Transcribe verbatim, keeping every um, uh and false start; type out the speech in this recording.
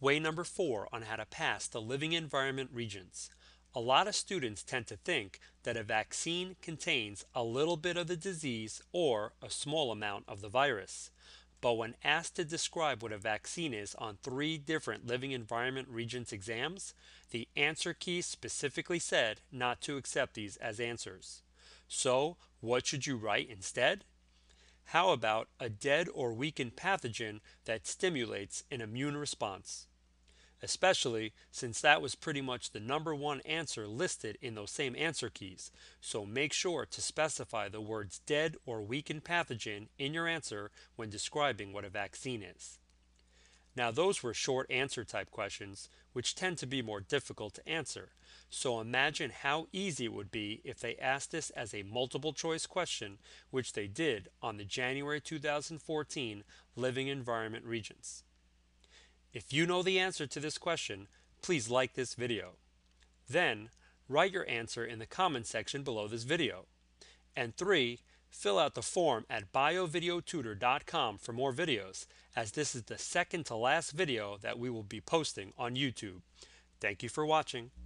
Way number four on how to pass the Living Environment Regents. A lot of students tend to think that a vaccine contains a little bit of the disease or a small amount of the virus. But when asked to describe what a vaccine is on three different Living Environment Regents exams, the answer key specifically said not to accept these as answers. So, what should you write instead? How about a dead or weakened pathogen that stimulates an immune response? Especially since that was pretty much the number one answer listed in those same answer keys, so make sure to specify the words dead or weakened pathogen in your answer when describing what a vaccine is. Now those were short answer type questions, which tend to be more difficult to answer, so imagine how easy it would be if they asked this as a multiple choice question, which they did on the January two thousand fourteen Living Environment Regents. If you know the answer to this question, please like this video. Then, write your answer in the comment section below this video. And three, fill out the form at bio video tutor dot com for more videos, as this is the second to last video that we will be posting on YouTube. Thank you for watching.